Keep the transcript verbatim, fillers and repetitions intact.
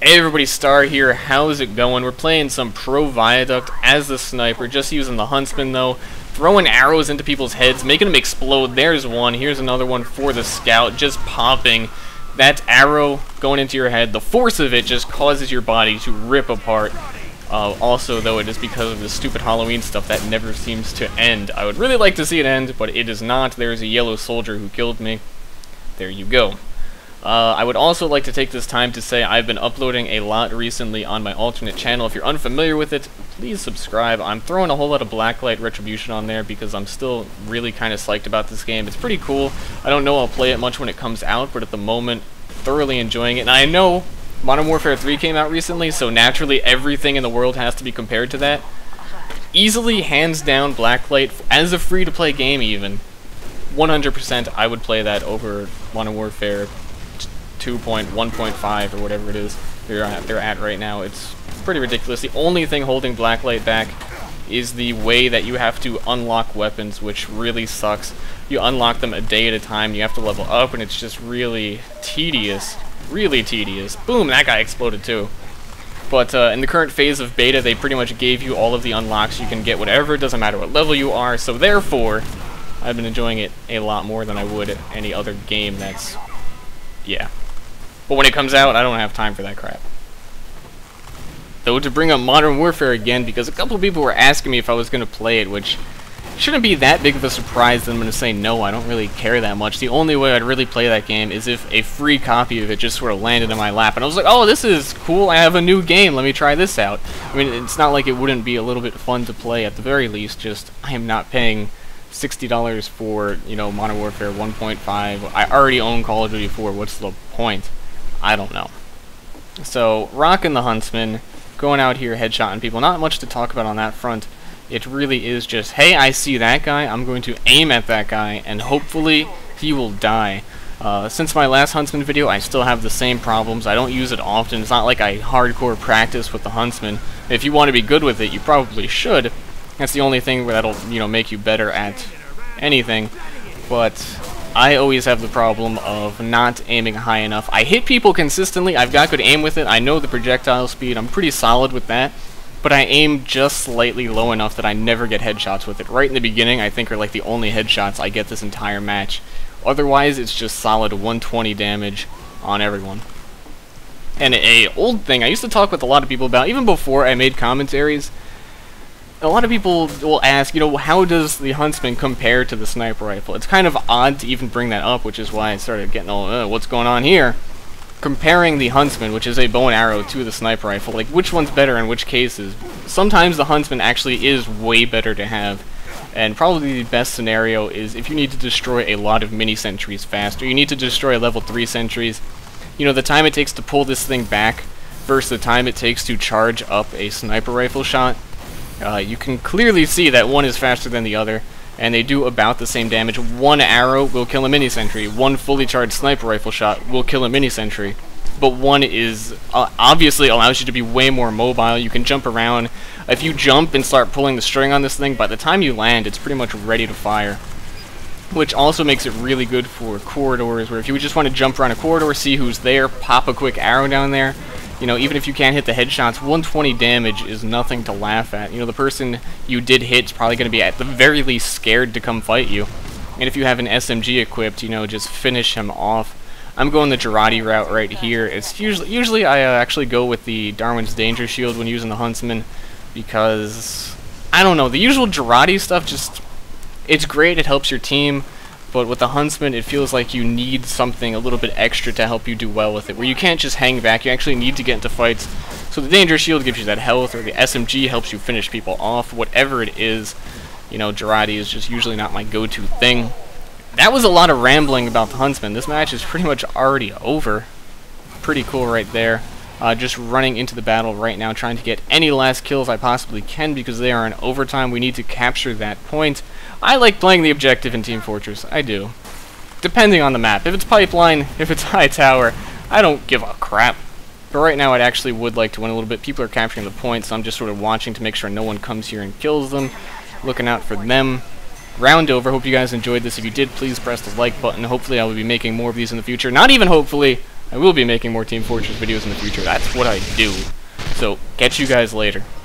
Hey everybody, Star here. How's it going? We're playing some Pro Viaduct as the sniper, just using the Huntsman though, throwing arrows into people's heads, making them explode. There's one. Here's another one for the Scout, just popping. That arrow going into your head, the force of it just causes your body to rip apart. Uh, also, though, it is because of the stupid Halloween stuff that never seems to end. I would really like to see it end, but it is not. There's a yellow soldier who killed me. There you go. Uh, I would also like to take this time to say I've been uploading a lot recently on my alternate channel. If you're unfamiliar with it, please subscribe. I'm throwing a whole lot of Blacklight Retribution on there because I'm still really kind of psyched about this game. It's pretty cool. I don't know I'll play it much when it comes out, but at the moment, thoroughly enjoying it. And I know Modern Warfare three came out recently, so naturally everything in the world has to be compared to that. Easily, hands down, Blacklight, as a free-to-play game even, one hundred percent I would play that over Modern Warfare two point one point five or whatever it is they're at, they're at right now. It's pretty ridiculous. The only thing holding Blacklight back is the way that you have to unlock weapons, which really sucks. You unlock them a day at a time, you have to level up, and it's just really tedious. Really tedious. Boom, that guy exploded too. But uh, in the current phase of beta, they pretty much gave you all of the unlocks. You can get whatever, it doesn't matter what level you are, so therefore, I've been enjoying it a lot more than I would any other game that's... yeah. But when it comes out, I don't have time for that crap. Though, to bring up Modern Warfare again, because a couple of people were asking me if I was going to play it, which shouldn't be that big of a surprise that I'm going to say no, I don't really care that much. The only way I'd really play that game is if a free copy of it just sort of landed in my lap, and I was like, oh, this is cool, I have a new game, let me try this out. I mean, it's not like it wouldn't be a little bit fun to play at the very least, just I am not paying sixty dollars for, you know, Modern Warfare one point five. I already own Call of Duty four, what's the point? I don't know. So, rocking the Huntsman, going out here headshotting people. Not much to talk about on that front. It really is just, hey, I see that guy, I'm going to aim at that guy, and hopefully he will die. Uh, since my last Huntsman video, I still have the same problems. I don't use it often. It's not like I hardcore practice with the Huntsman. If you want to be good with it, you probably should. That's the only thing that'll, you know, make you better at anything. But I always have the problem of not aiming high enough. I hit people consistently, I've got good aim with it, I know the projectile speed, I'm pretty solid with that, but I aim just slightly low enough that I never get headshots with it. Right in the beginning, I think are like the only headshots I get this entire match. Otherwise, it's just solid one twenty damage on everyone. And a old thing I used to talk with a lot of people about, even before I made commentaries, a lot of people will ask, you know, how does the Huntsman compare to the sniper rifle? It's kind of odd to even bring that up, which is why I started getting all, uh, what's going on here? Comparing the Huntsman, which is a bow and arrow, to the sniper rifle, like, which one's better in which cases? Sometimes the Huntsman actually is way better to have, and probably the best scenario is if you need to destroy a lot of mini-sentries fast, or you need to destroy level three sentries. You know, the time it takes to pull this thing back versus the time it takes to charge up a sniper rifle shot. Uh, you can clearly see that one is faster than the other, and they do about the same damage. One arrow will kill a mini-sentry. One fully charged sniper rifle shot will kill a mini-sentry. But one is uh, obviously allows you to be way more mobile. You can jump around. If you jump and start pulling the string on this thing, by the time you land, it's pretty much ready to fire. Which also makes it really good for corridors, where if you just want to jump around a corridor, see who's there, pop a quick arrow down there. You know, even if you can't hit the headshots, one twenty damage is nothing to laugh at. You know, the person you did hit is probably going to be at the very least scared to come fight you. And if you have an S M G equipped, you know, just finish him off. I'm going the Jarate route right here. It's usually, usually I uh, actually go with the Darwin's Danger Shield when using the Huntsman, because, I don't know, the usual Jarate stuff just, it's great, it helps your team. But with the Huntsman, it feels like you need something a little bit extra to help you do well with it, where you can't just hang back, you actually need to get into fights. So the Danger Shield gives you that health, or the S M G helps you finish people off, whatever it is. You know, Jarate is just usually not my go-to thing. That was a lot of rambling about the Huntsman. This match is pretty much already over. Pretty cool right there. Uh, just running into the battle right now, trying to get any last kills I possibly can, because they are in overtime. We need to capture that point. I like playing the objective in Team Fortress. I do. Depending on the map. If it's Pipeline, if it's High Tower, I don't give a crap. But right now, I'd actually would like to win a little bit. People are capturing the points, so I'm just sort of watching to make sure no one comes here and kills them. Looking out for them. Round over. Hope you guys enjoyed this. If you did, please press the like button. Hopefully, I will be making more of these in the future. Not even hopefully. I will be making more Team Fortress videos in the future. That's what I do. So, catch you guys later.